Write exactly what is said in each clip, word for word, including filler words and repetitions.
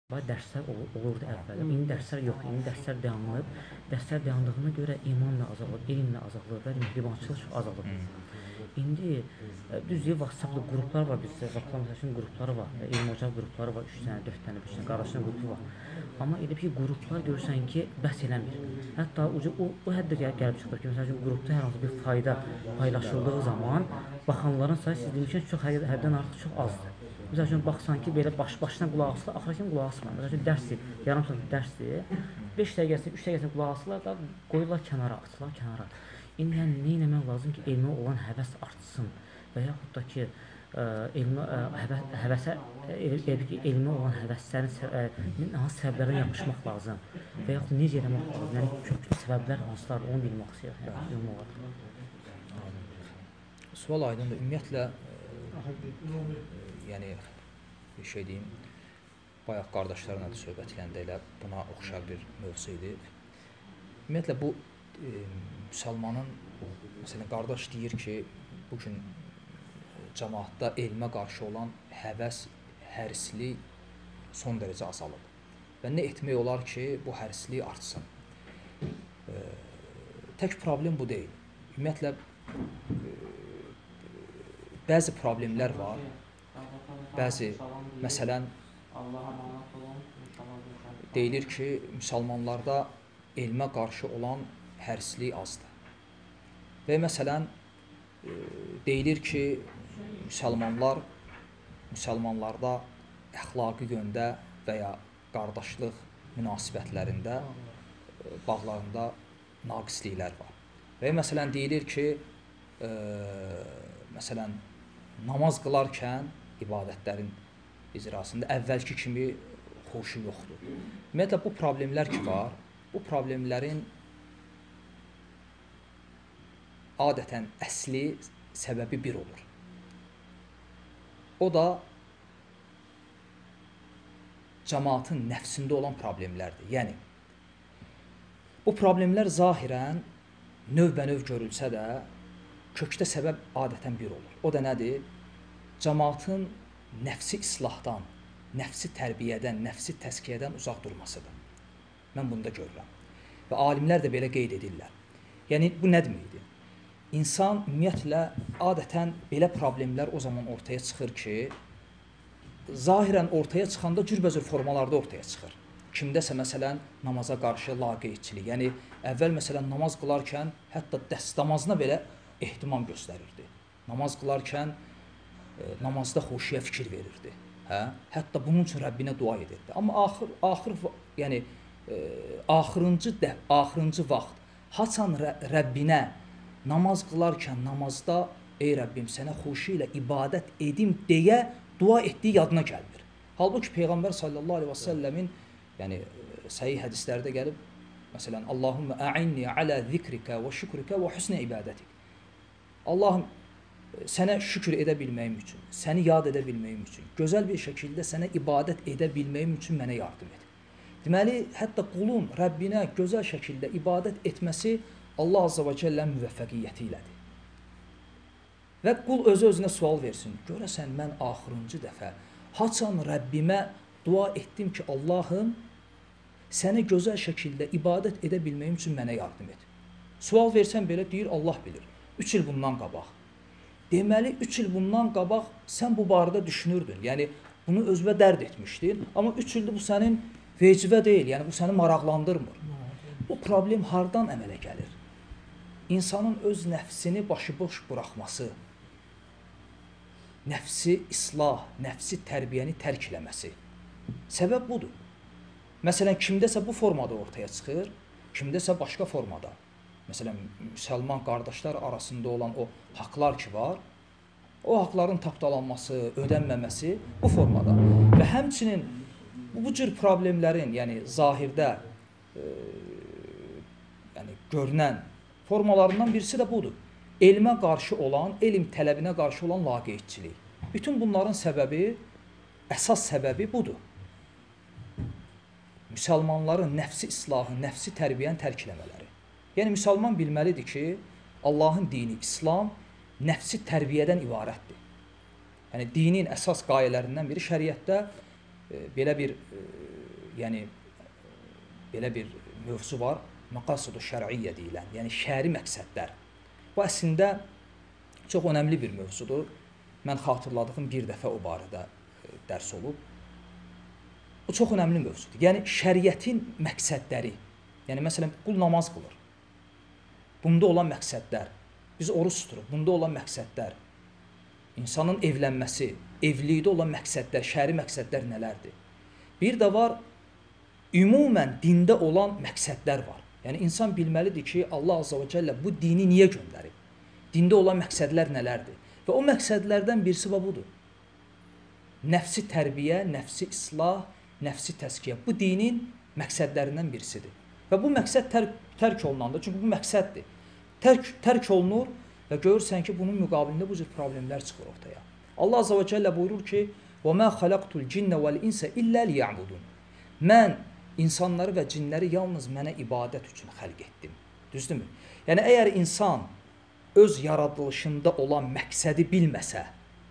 Dərslər olur, olurdu əvvəllər. İndi dərslər yox, indi dərslər dayanıb. Dərslər dayandığına görə iman da azalır, elm də azalır və mehribançılıq çox azalır. İndi düzdür, WhatsApp-da qruplar var, bizdə vaxtlamışın qrupları var, elm ocaq qrupları var, üç dənə, dörd dənə, beş dənə, qardaşların qrupu var. Amma elə bir qruplar görürsən ki, bəhs eləmir. Hətta o, o, o həddə gəlib çıxır ki, məsəl üçün qrupda hər hansı bir fayda paylaşıldığı zaman baxanların sayı siz demişsiniz çox həddən artıq çox azdır. Məsəl üçün, baxsan ki, belə baş-başdan qulaq asırlar, axıra kimi qulaq asmır. Məsəl üçün, dərsdir, yarım saat dərsdir, beş dəqiqəsini, üç dəqiqəsini qulaq asırlar da qoyurlar kənara, atırlar kənara. İndi yəni, nə eləmək lazım ki, elmə olan həvəs artsın və yaxud da ki, elmə, həvə, həvəsə, elə ki, elmə olan həvəslərin hansı səbəblərdən yapışmaq lazım və yaxud necə eləmək lazım, yəni köklü səbəblər hansılar, onu bilmək istəyir, yəni, ümumi olaraq. Sual aydındır, ümumiyyətlə, yəni, bir şey deyim, bayaq qardaşlarla da söhbət eləndə elə buna oxşar bir mövzu idi. Ümumiyyətlə, bu e, müsəlmanın, məsələn, qardaş deyir ki, bugün cəmaatda elmə qarşı olan həvəs, hərislik son dərəcə azalıb. Və nə etmək olar ki, bu hərislik artsın? E, tək problem bu deyil. Ümumiyyətlə, e, bəzi problemlər var. Bəzi, məsələn, deyilir ki, müsəlmanlarda elmə qarşı olan hərislik azdır. Və məsələn, deyilir ki, müsəlmanlar, müsəlmanlarda əxlaqi yöndə və ya qardaşlıq münasibətlərində, bağlarında naqisliklər var. Və məsələn, deyilir ki, e, məsələn, namaz qılarkən ibadətlərin icrasında əvvəlki kimi xoşu yoxdur. Ümumiyyətlə, bu problemlər ki var, bu problemlərin adətən əsli səbəbi bir olur. O da cəmaatın nəfsində olan problemlərdir. Yəni, bu problemlər zahirən növbə-növ görülsə də, kökdə səbəb adətən bir olur. O da nədir? Cəmaatın nəfsi islahdan, nəfsi tərbiyədən, nəfsi təskiyədən uzaq durmasıdır. Mən bunu da görürəm. Və alimlər də belə qeyd edirlər. Yəni, bu nə deməkdir? İnsan, ümumiyyətlə, adətən belə problemlər o zaman ortaya çıxır ki, zahirən ortaya çıxanda cürbəcür formalarda ortaya çıxır. Kimdəsə, məsələn, namaza qarşı laqeydçilik. Yəni, əvvəl, məsələn, namaz qılarkən hətta dəstəmazına belə ehtimam göstərirdi. Namaz qılarkən e, namazda xoşuya fikir verirdi. Hə? Hətta bunun üçün Rəbbinə dua edirdi. Amma axır, axır yəni, e, axırıncı, də, axırıncı vaxt haçan Rəbbinə namaz qılarkən namazda ey Rəbbim sənə xoşu ilə ibadət edim deyə dua etdiyi yadına gəlmir. Halbuki Peyğəmbər sallallahu aleyhi və səlləmin yəni, səhih hədislərdə gəlib, məsələn, Allahümmə a'inni alə zikrikə və şükrikə və husnə ibadətik. Allahım, sənə şükür edə bilməyim üçün, səni yad edə bilməyim üçün, gözəl bir şəkildə sənə ibadət edə bilməyim üçün mənə yardım et. Deməli, hətta qulun Rəbbinə gözəl şəkildə ibadət etməsi Allah Azza və Cəllənin müvəffəqiyyəti ilədir. Və qul özü-özünə sual versin, görəsən mən axırıncı dəfə haçan Rəbbimə dua etdim ki, Allahım, sənə gözəl şəkildə ibadət edə bilməyim üçün mənə yardım et. Sual versən belə deyir, Allah bilir. Üç il bundan qabaq. Deməli, üç il bundan qabaq sən bu barədə düşünürdün. Yəni, bunu özünə dərd etmişdin. Amma üç ildir bu sənin vecivə deyil. Yəni, bu səni maraqlandırmır. Bu problem hardan əmələ gəlir? İnsanın öz nəfsini başıboş buraxması, nəfsi islah, nəfsi tərbiyəni tərk eləməsi. Səbəb budur. Məsələn, kimdəsə bu formada ortaya çıxır, kimdəsə başqa formada. Məsələn, müsəlman qardaşlar arasında olan o haqlar ki var, o haqların tapdalanması, ödənməməsi bu formada. Və həmçinin bu cür problemlərin, yəni zahirdə e, yəni, görünən formalarından birisi də budur. Elmə qarşı olan, elm tələbinə qarşı olan laqeydçilik. Bütün bunların səbəbi, əsas səbəbi budur. Müsəlmanların nəfsi islahı, nəfsi tərbiyəni tərk eləmələri. Yəni, müsəlman bilməlidir ki, Allahın dini, İslam, nəfsi tərbiyədən ibarətdir. Yəni, dinin əsas qayələrindən biri şəriətdə e, belə bir e, yəni belə bir mövzu var, məqasid-i şər'iyyə deyilən, yəni şəri məqsədlər. Bu əslində çox önəmli bir mövzudur. Mən xatırladığım bir dəfə o barədə dərs olub. Bu çox önəmli mövzudur. Yəni şəriətin məqsədləri. Yəni məsələn qul namaz qılır. Bunda olan məqsədlər. Biz oruç tuturuq. Bunda olan məqsədlər. İnsanın evlənməsi, evlilikdə olan məqsədlər, şəri məqsədlər nələrdir? Bir də var, ümumən dində olan məqsədlər var. Yəni insan bilməlidir ki, Allah Azza və Cəllə bu dini niyə göndərib? Dində olan məqsədlər nələrdir? Və o məqsədlərdən birisi budur. Nəfsi tərbiyə, nəfsi islah, nəfsi təskiyə. Bu dinin məqsədlərindən birisidir. Və bu məqsəd tərk, tərk olunanda, çünki bu məqsəddir. Tərk, tərk olunur və görürsən ki, bunun müqabilində bu cür problemlər çıxır ortaya. Allah Azza və Cəllə buyurur ki, وَمَا خَلَقْتُ الْجِنَّ وَالْإِنْسَ إِلَّا لِيَعْبُدُونَ. Mən insanları və cinləri yalnız mənə ibadət üçün xəlq etdim. Düzdürmü? Yəni, əgər insan öz yaradılışında olan məqsədi bilməsə,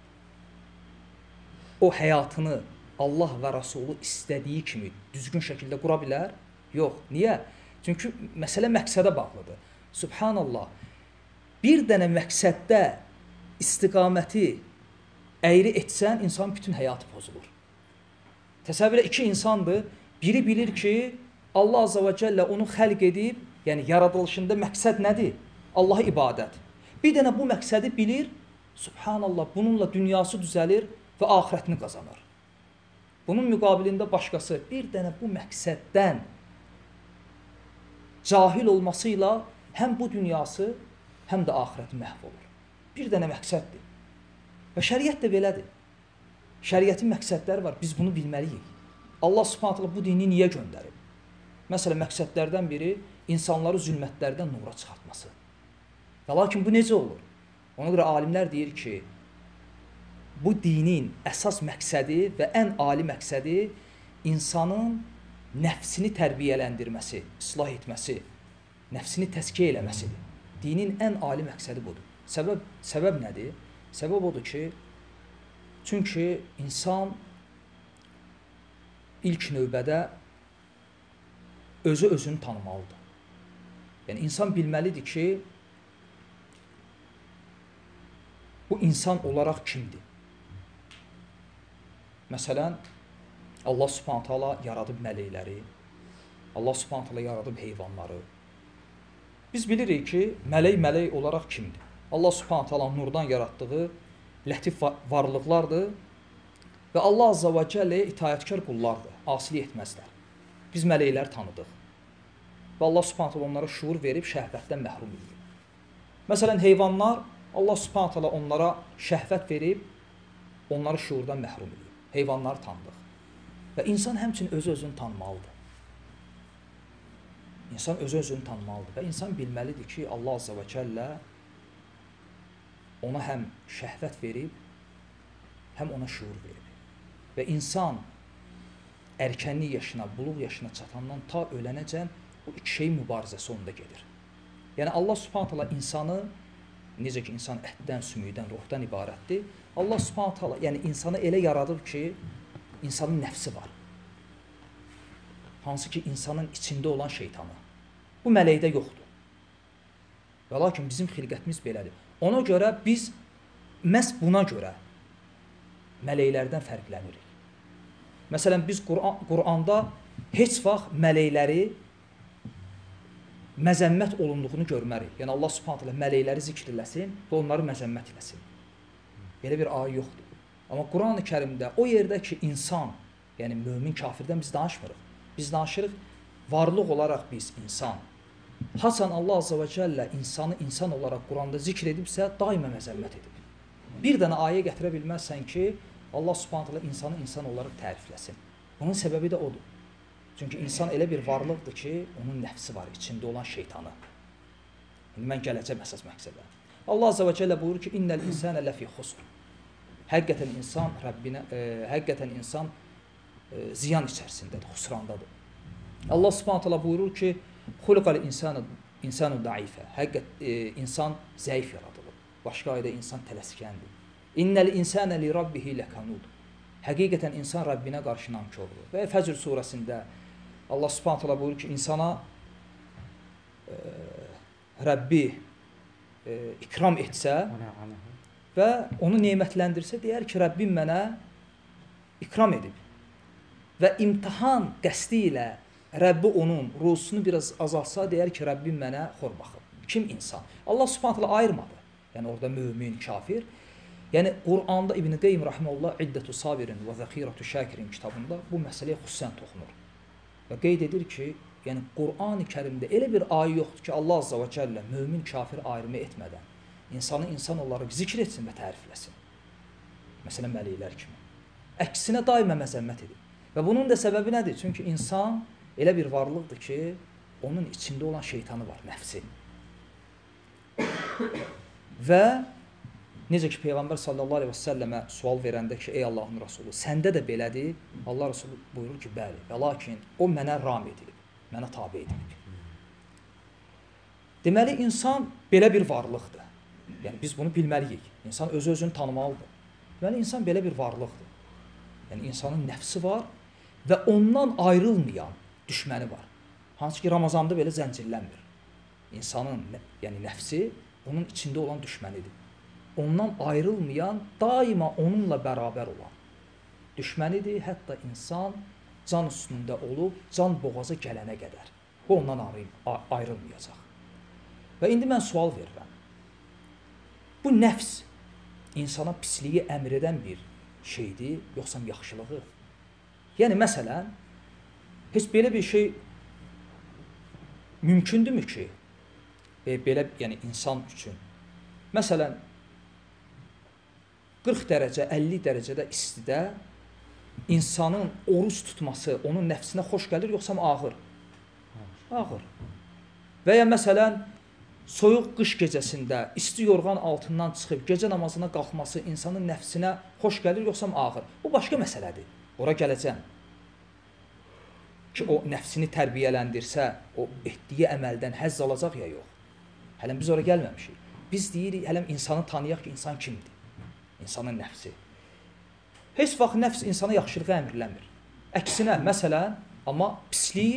o həyatını Allah və Rasulü istədiyi kimi düzgün şəkildə qura bilər? Yox. Niyə? Çünki məsələ məqsədə bağlıdır. Subhanallah, bir dənə məqsəddə istiqaməti əyri etsən, insanın bütün həyatı pozulur. Təsəvvür elə iki insandır, biri bilir ki, Allah Azza və Cəllə onu xəlq edib, yəni yaradılışında məqsəd nədir? Allaha ibadət. Bir dənə bu məqsədi bilir, subhanallah, bununla dünyası düzəlir və axirətini qazanır. Bunun müqabilində başqası bir dənə bu məqsəddən cahil olmasıyla həm bu dünyası, həm də axirəti məhv olur. Bir dənə məqsəddir. Və şəriət də belədir. Şəriətin məqsədləri var, biz bunu bilməliyik. Allah Subhanahu taala bu dini niyə göndərib? Məsələn, məqsədlərdən biri insanları zülmətlərdən nura çıxartması. Və lakin bu necə olur? Ona görə alimlər deyir ki, bu dinin əsas məqsədi və ən ali məqsədi insanın nəfsini tərbiyələndirməsi, islah etməsi, nəfsini təskiyə eləməsidir. Dinin ən ali məqsədi budur. Səbəb, səbəb nədir? Səbəb odur ki, çünki insan ilk növbədə özü özünü tanımalıdır. Yəni, insan bilməlidir ki, bu insan olaraq kimdir? Məsələn, Allah Subhanahu taala yaradıb mələkləri, Allah Subhanahu taala yaradıb heyvanları. Biz bilirik ki, mələk mələk olaraq kimdir? Allah Subhanahu taala nurdan yaratdığı lətif varlıqlardır və Allah Azza və Cəlləyə itaətkar qullardır, asilik etməzlər. Biz mələkləri tanıdıq və Allah Subhanahu taala onlara şuur verib şəhvətdən məhrum edir. Məsələn, heyvanlar, Allah Subhanahu taala onlara şəhvət verib, onları şuurdan məhrum edir. Heyvanları tanıdıq. Və insan həmçinin özü-özünü tanımalıdır. İnsan özü-özünü tanımalıdır və insan bilməlidir ki, Allah Azza və Cəllə ona həm şəhvət verib, həm ona şuur verib. Və insan erkənlik yaşına, buluq yaşına çatandan ta ölənəcən bu iki şeyin mübarizəsi onda gedir. Yəni, Allah Subhanahu taala insanı, necə ki, insan ətdən, sümükdən, ruhdan ibarətdir, Allah Subhanahu taala, yəni insanı elə yaradıb ki, insanın nəfsi var. Hansı ki, insanın içində olan şeytanı. Bu mələkdə yoxdur. Və lakin bizim xilqətimiz belədir. Ona görə biz məhz buna görə mələklərdən fərqlənirik. Məsələn, biz Qur'an, Qur'anda heç vaxt mələkləri məzəmmət olunduğunu görmərik. Yəni, Allah Subhanahu taala mələkləri zikr eləsin və onları məzəmmət eləsin. Belə bir ayə yoxdur. Amma Quran-ı Kərimdə o yerdə ki, insan, yəni mömin kafirdən biz danışmırıq. Biz danışırıq, varlıq olaraq biz insan. Hasan Allah Azza və Cəllə insanı insan olaraq Quranda zikr edibsə, daima məzəmmət edib. Bir dənə ayə gətirə bilməzsən ki, Allah Subhanahu taala insanı insan olaraq tərifləsin. Bunun səbəbi də odur. Çünki insan elə bir varlıqdır ki, onun nəfsi var, içində olan şeytanı. İndi mən gələcəm əsas məqsədə. Allah Azza və Cəllə buyurur ki, innəl insənə ləfi xusr. Həqiqətən insan Rəbbinə, e, həqiqətən insan e, ziyan içərisindədir, xusrandadır. Allah Subhanahu taala buyurur ki, xuliqal insanu insanu daifə. Həqiqət e, insan zəif yaradılıb. Başqa ayədə insan tələskəndir. İnnəl insənə li rabbihi ləkanud. Həqiqətən insan Rəbbinə qarşı nankordur. Və Fəcr surəsində Allah Subhanahu taala buyurur ki, insana e, Rəbbi e, ikram etsə və onu nemətləndirsə, deyər ki, Rəbbim mənə ikram edib. Və imtahan qəsdi ilə Rəbbi onun ruzusunu biraz azalsa, deyər ki, Rəbbim mənə xor baxıb. Kim insan? Allah Subhanahu taala ayırmadı. Yəni orada mömin, kafir. Yəni Quranda İbn Qeym rahimehullah İddətü Sabirin və Zəxirətü Şakirin kitabında bu məsələyə xüsusən toxunur. Və qeyd edir ki, yəni Qur'an-ı Kərimdə elə bir ayə yoxdur ki, Allah Azza və Cəllə mömin, kafir ayrımı etmədən insanı insan olaraq zikr etsin və tərifləsin. Məsələn, mələklər kimi. Əksinə daima məzəmmət edir. Və bunun da səbəbi nədir? Çünki insan elə bir varlıqdır ki, onun içində olan şeytanı var, nəfsi. Və necə ki, Peyğəmbər sallallahu aleyhi və səlləmə sual verəndə ki, ey Allahın Rasulü, səndə də belədir. Allah Rasulü buyurur ki, bəli. Və lakin o mənə ram edilib, mənə tabi edilib. Deməli, insan belə bir varlıqdır. Yəni, biz bunu bilməliyik. İnsan öz-özünü tanımalıdır. Deməli, insan belə bir varlıqdır. Yəni, insanın nəfsi var və ondan ayrılmayan düşməni var. Hansı ki, Ramazanda belə zəncirlənmir. İnsanın, yəni nəfsi, onun içində olan düşmənidir. Ondan ayrılmayan, daima onunla bərabər olan düşmənidir. Hətta insan can üstündə olub, can boğaza gələnə qədər. O ondan ayrılmayacaq. Və indi mən sual verirəm. Bu nəfs insana pisliyi əmr edən bir şeydir, yoxsa yaxşılığı? Yəni, məsələn, heç belə bir şey mümkündürmü ki, e, belə, yəni insan üçün? Məsələn, qırx dərəcə, əlli dərəcədə istidə insanın oruç tutması onun nəfsinə xoş gəlir, yoxsa ağır? Ağır. Və ya məsələn, soyuq qış gecəsində isti yorğan altından çıxıb gecə namazına qalxması insanın nəfsinə xoş gəlir, yoxsa ağır? Bu başqa məsələdir. Ora gələcəm. Ki, o nəfsini tərbiyələndirsə, o etdiyi əməldən həzz alacaq ya yox. Hələm biz ora gəlməmişik. Biz deyirik, hələm insanı tanıyaq ki, insan kimdir? İnsanın nəfsi. Heç vaxt nəfs insana yaxşılığı əmrləmir. Əksinə, məsələn, amma pisliyi,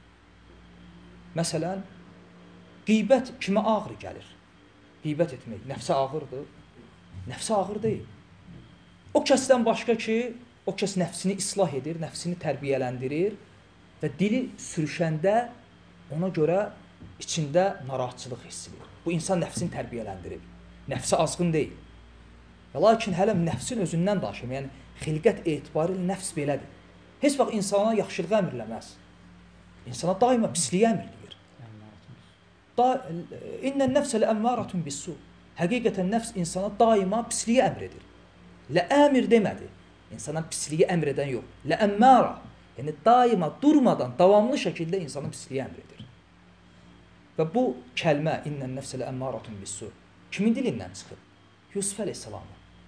məsələn, qeybət kimə ağır gəlir? Qeybət etmək, nəfsə ağırdır. Nəfsə ağır deyil. O kəsdən başqa ki, o kəs nəfsini islah edir, nəfsini tərbiyələndirir və dili sürüşəndə ona görə içində narahatçılıq hissidir. Bu insan nəfsini tərbiyələndirir. Nəfsi azğın deyil. Və lakin hələm nəfsin özündən daşım, yəni xilqət etibarilə nəfs belədir. Heç vaxt insana yaxşılığı əmrləməz. İnsana daima pisliyi əmrləyir. Da, İnnən nəfsə ləəmmaratun bissu. Həqiqətən nəfs insana daima pisliyi əmr edir. Ləəmir demədi. İnsana pisliyi əmr edən yox. Ləəmmara. Yəni daima durmadan, davamlı şəkildə insana pisliyi əmr edir. Və bu kəlmə innən nəfsə ləəmmaratun bissu kimin dilindən çıxıb? Yusuf əleyhissalamın.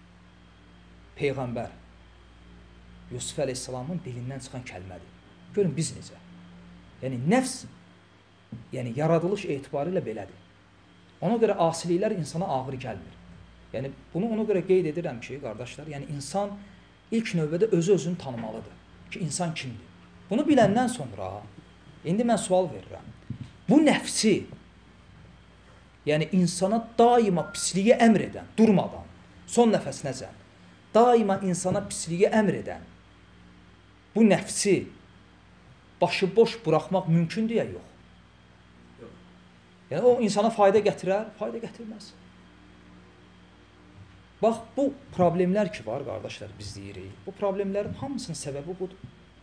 Peyğəmbər Yusuf əleyhissalamın dilindən çıxan kəlmədir. Görün biz necə. Yəni nəfs, yəni yaradılış etibarilə belədir. Ona görə asiliklər insana ağır gəlmir. Yəni bunu ona görə qeyd edirəm ki, qardaşlar, yəni insan ilk növbədə özü-özünü tanımalıdır ki, insan kimdir. Bunu biləndən sonra indi mən sual verirəm. Bu nəfsi, yəni insana daima pisliyi əmr edən, durmadan, son nəfəsinəcən, daima insana pisliyi əmr edən bu nəfsi başıboş buraxmaq mümkündür ya yox? Yəni o insana fayda gətirər, fayda gətirməz. Bax, bu problemlər ki var, qardaşlar, biz deyirik. Bu problemlərin hamısının səbəbi budur.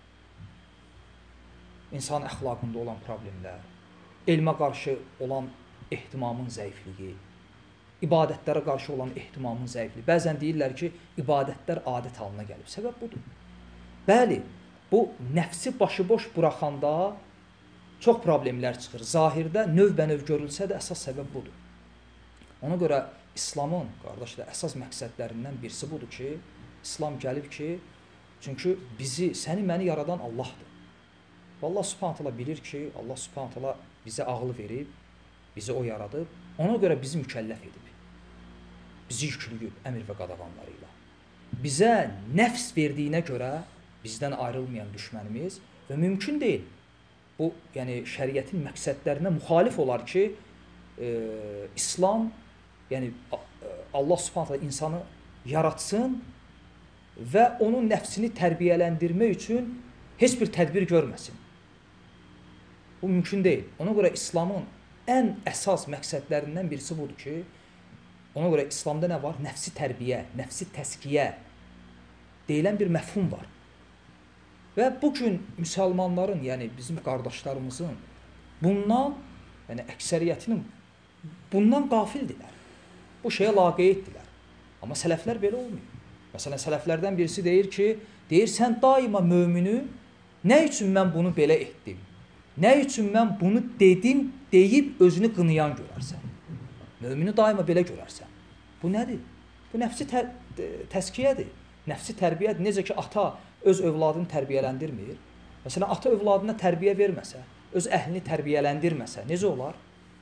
İnsan əxlaqında olan problemlər, elmə qarşı olan ehtimamın zəifliyi, ibadətlərə qarşı olan ehtimamın zəifliyi. Bəzən deyirlər ki, ibadətlər adət halına gəlib. Səbəb budur. Bəli, bu nəfsi başıboş buraxanda çox problemlər çıxır. Zahirdə növbənöv görülsə də əsas səbəb budur. Ona görə İslamın, qardaşlar, əsas məqsədlərindən birisi budur ki, İslam gəlib ki, çünki bizi, səni, məni yaradan Allahdır. Və Allah Subhanahu taala bilir ki, Allah Subhanahu taala bizə ağıl verib, bizi o yaradıb, ona görə bizi mükəlləf edib. Bizi yüklüyüb əmr və qadağanları ilə. bizə nəfs verdiyinə görə bizdən ayrılmayan düşmənimiz və mümkün deyil. Bu, yəni şəriətin məqsədlərinə müxalif olar ki, e, İslam, yəni Allah Subhanahu taala insanı yaratsın və onun nəfsini tərbiyələndirmək üçün heç bir tədbir görməsin. Bu mümkün deyil. Ona görə İslamın ən əsas məqsədlərindən birisi budur ki, ona görə İslamda nə var? Nəfsi tərbiyə, nəfsi təskiyə deyilən bir məfhum var. Və bugün müsəlmanların, yəni bizim qardaşlarımızın bundan, yəni əksəriyyətinin bundan qafildirlər. Bu şeyə laqeyddirlər. Amma sələflər belə olmuyor. Məsələn, sələflərdən birisi deyir ki, deyir, sən daima mömini, nə üçün mən bunu belə etdim? Nə üçün mən bunu dedim, deyib özünü qınayan görərsən? Mömini daima belə görərsən. Bu nədir? Bu nəfsi tə təskiyədir. Nəfsi tərbiyədir. Necə ki, ata öz övladını tərbiyələndirmir. Məsələn, ata övladına tərbiyə verməsə, öz əhlini tərbiyələndirməsə, necə olar?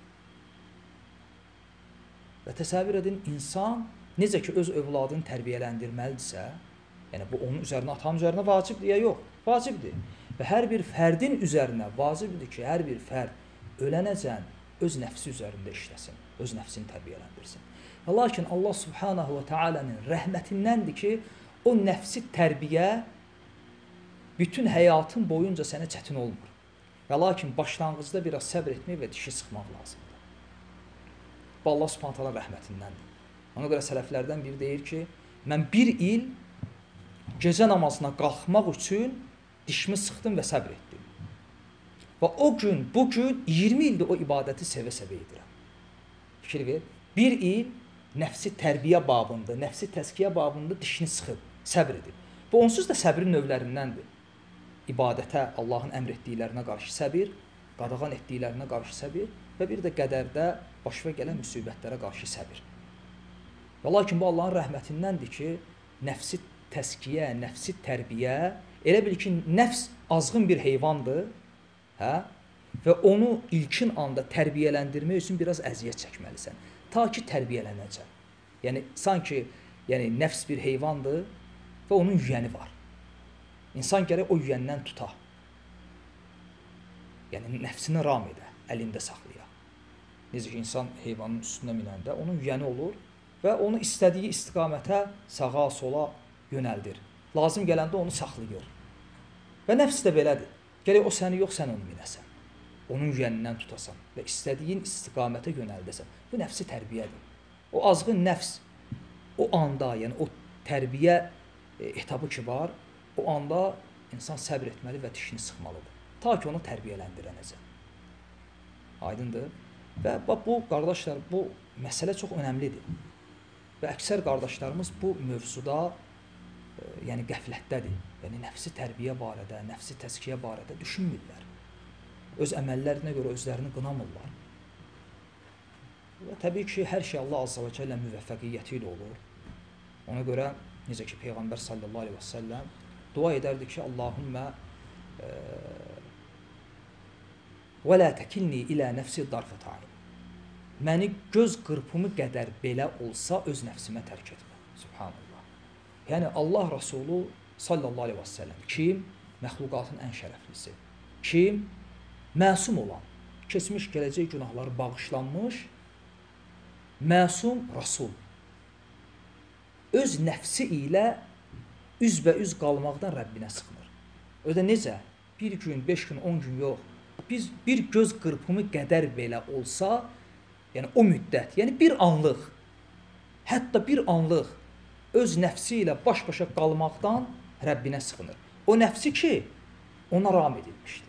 Və təsəvvür edin, insan necə ki, öz övladını tərbiyələndirməlidirsə, yəni bu onun üzərinə, atanın üzərinə vacibdir ya yox? Vacibdir. Və hər bir fərdin üzərinə vacibdir ki, hər bir fərd ölənəcən öz nəfsi üzərində işləsin, öz nəfsini tərbiyələndirsin. Və lakin Allah Subhanahu və Taala'nın rəhmətindəndir ki, o nəfsi tərbiyə bütün həyatın boyunca sənə çətin olmur. Və lakin başlanğıcda biraz səbr etmək və dişi sıxmaq lazımdır. Bu Allah Subhanahu Taala rəhmətindəndir. Ona görə sələflərdən biri deyir ki, mən bir il gecə namazına qalxmaq üçün dişimi sıxdım və səbr etdim. Və o gün, bu gün iyirmi ildir o ibadəti sevə-sevə edirəm. Fikir ver. Bir il nəfsi tərbiyə babında, nəfsi təskiyə babında dişini sıxıb, səbr edib. Bu onsuz da səbrin növlərindəndir. İbadətə, Allahın əmr etdiklərinə qarşı səbir, qadağan etdiklərinə qarşı səbir və bir də qədərdə başına gələn müsibətlərə qarşı səbir. Və lakin bu Allahın rəhmətindəndir ki, nəfsi təskiyə, nəfsi tərbiyə, elə bil ki, nəfs azğın bir heyvandır, hə? Və onu ilkin anda tərbiyələndirmək üçün biraz əziyyət çəkməlisən. Ta ki, tərbiyələnəcək. Yəni, sanki yəni, nəfs bir heyvandır və onun yüyəni var. İnsan gərək o yüyəndən tuta. Yəni, nəfsini ram edə, əlində saxlaya. Necə ki, insan heyvanın üstünə minəndə onun yüyəni olur və onu istədiyi istiqamətə sağa, sola yönəldir. Lazım gələndə onu saxlayır. Və nəfs də belədir. Gərək o səni yox, sən onu minəsən. Onun yüyənindən tutasan və istədiyin istiqamətə yönəldəsən. Bu nəfsi tərbiyədir. O azğın nəfs o anda, yəni o tərbiyə etabı ki var, o anda insan səbr etməli və dişini sıxmalıdır. Ta ki onu tərbiyələndirənəcək. Aydındır. Və bu, qardaşlar, bu məsələ çox önəmlidir. Və əksər qardaşlarımız bu mövzuda e, yəni qəflətdədir. Yəni nəfsi tərbiyə barədə, nəfsi təskiyə barədə düşünmürlər. Öz əməllərinə görə özlərini qınamırlar. Və təbii ki, hər şey Allah Azza və Cəllə müvəffəqiyyəti ilə olur. Ona görə, necə ki, Peyğəmbər sallallahu aleyhi və səlləm dua edərdi ki, Allahümmə və lə təkilni ilə nəfsi darfətəyin. Məni göz qırpımı qədər belə olsa öz nəfsimə tərk etmə. Subhanallah. Yəni, Allah Rasulü sallallahu aleyhi və səlləm kim? Məxluqatın ən şərəflisi. Kim? Məsum olan, keçmiş, gələcək günahları bağışlanmış, məsum Rasul. Öz nəfsi ilə üzbəüz qalmaqdan Rəbbinə sıxmır. Ödə necə? Bir gün, beş gün, on gün yox. Biz bir göz qırpımı qədər belə olsa, yəni o müddət, yəni bir anlıq, hətta bir anlıq öz nəfsi ilə baş-başa qalmaqdan Rəbbinə sıxınır. O nəfsi ki, ona ram edilmişdir.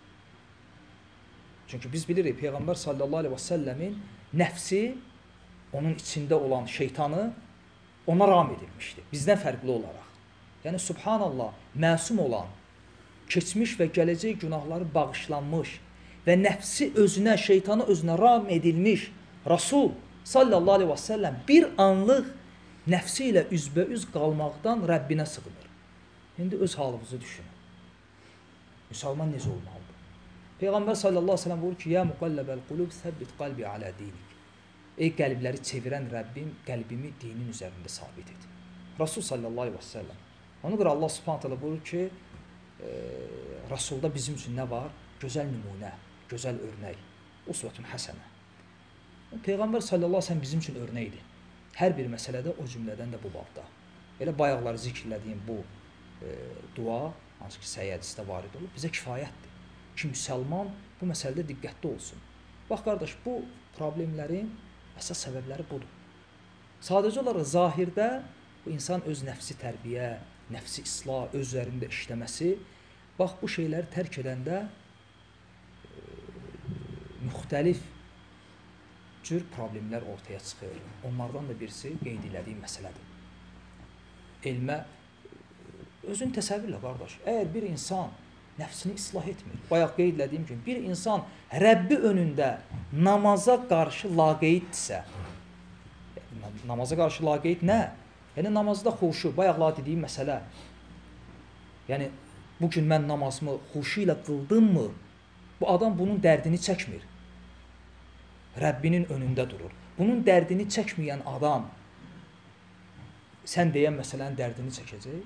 Çünki biz bilirik, Peyğəmbər sallallahu aleyhi və səlləmin nəfsi, onun içində olan şeytanı ona ram edilmişdir. Bizdən fərqli olaraq. Yəni, subhanallah, məsum olan, keçmiş və gələcək günahları bağışlanmış və nəfsi özünə, şeytanı özünə ram edilmiş Rasul sallallahu aleyhi və səlləm bir anlıq nəfsi ilə üzbəüz qalmaqdan Rəbbinə sığınır. İndi öz halımızı düşünün. Müsəlman necə olmalıdır? Peyğəmbər sallallahu aleyhi və səlləm buyurur ki, ya muqalləbəl qulub səbbit qalbi alə dinik. Ey qəlbləri çevirən Rəbbim, qəlbimi dinin üzərində sabit et. Rasul sallallahu aleyhi və səlləm. Ona görə Allah subhanahu taala buyurur ki, e, Rasulda bizim üçün nə var? Gözəl nümunə, gözəl örnək. Usvetun həsənə. Peyğəmbər sallallahu aleyhi və səlləm bizim üçün örnəkdir. Hər bir məsələdə, o cümlədən də bu babda. Elə bayaqlar zikirlədiyim bu e, dua, hansı ki səhih hədisdə varid olub, bizə kifayətdir. Ki, müsəlman bu məsələdə diqqətli olsun. Bax, qardaş, bu problemlərin əsas səbəbləri budur. Sadəcə olaraq zahirdə bu insan öz nəfsi tərbiyə, nəfsi islah, öz üzərində işləməsi, bax, bu şeyləri tərk edəndə e, müxtəlif cür problemlər ortaya çıxır. Onlardan da birisi qeyd etdiyim məsələdir. Elmə özün təsəvvürlə, qardaş. Əgər bir insan nəfsini islah etmir, bayaq qeyd etdiyim kimi, bir insan Rəbbi önündə namaza qarşı laqeyddirsə, namaza qarşı laqeyd nə? Yəni namazda xuşu, bayaqlar dediyim məsələ. Yəni bugün mən namazımı xuşu ilə qıldımmı? Bu adam bunun dərdini çəkmir. Rəbbinin önündə durur. Bunun dərdini çəkməyən adam sən deyən məsələnin dərdini çəkəcək.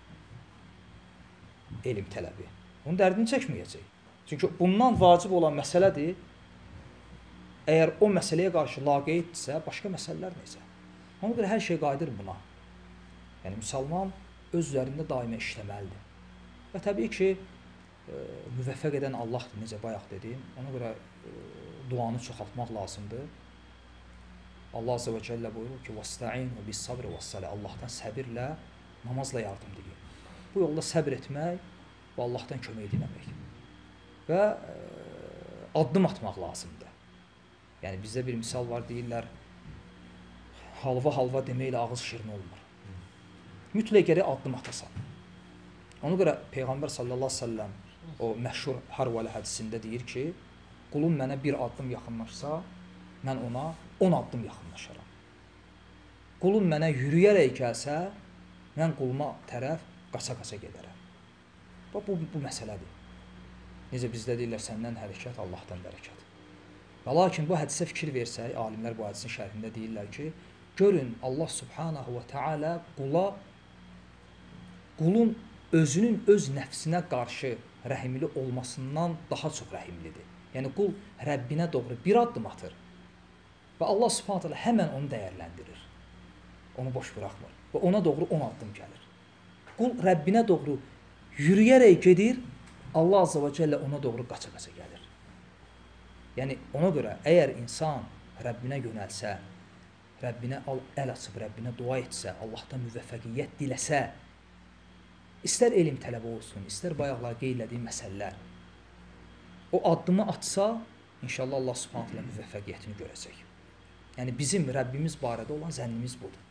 Elm tələbi. Onun dərdini çəkməyəcək. Çünki bundan vacib olan məsələdir. Əgər o məsələyə qarşı laqeyddirsə, başqa məsələlər necə? Ona görə hər şey qayıdır buna. Yəni müsəlman öz üzərində daimə işləməlidir. Və təbii ki, e, müvəffəq edən Allahdır, necə bayaq dedim. Ona görə e, duanı çoxaltmaq lazımdır. Allah azza və cəllə buyurur ki: "Vəstəinu bis-sabri vəs-salah." Allahdan səbirlə, namazla yardım diləyin. Bu yolda səbr etmək və Allahdan kömək diləmək. Və e, addım atmaq lazımdır. Yəni bizdə bir misal var, deyirlər, halva halva deməklə ağız şirin olmur. Mütləq gərək addım atasan. Ona görə Peyğəmbər sallallahu əleyhi və səlləm o məşhur Harvələ hədisində deyir ki, qulum mənə bir addım yaxınlaşsa, mən ona on addım yaxınlaşaram. Qulum mənə yürüyərək gəlsə, mən quluma tərəf qaça-qaça gedərəm. Bu, bu, bu məsələdir. Necə bizdə deyirlər, səndən hərəkət, Allahdan bərəkət. Və lakin bu hədisə fikir versək, alimlər bu hədisin şərhində deyirlər ki, görün Allah subhanahu və teala qula, qulun özünün öz nəfsinə qarşı rəhimli olmasından daha çox rəhimlidir. Yəni qul Rəbbinə doğru bir addım atır və Allah subhanahu teala həmən onu dəyərləndirir. Onu boş buraxmır və ona doğru on addım gəlir. Qul Rəbbinə doğru yürüyərək gedir, Allah azza və cəllə ona doğru qaça-qaça gəlir. Yəni ona görə əgər insan Rəbbinə yönəlsə, Rəbbinə əl açıb, Rəbbinə dua etsə, Allahdan müvəffəqiyyət diləsə, istər elm tələbi olsun, istər bayaqlar qeyd etdiyim məsələlər, o addımı atsa, inşallah Allah subhanahu teala müvəffəqiyyətini görəcək. Yəni bizim Rəbbimiz barədə olan zənnimiz budur.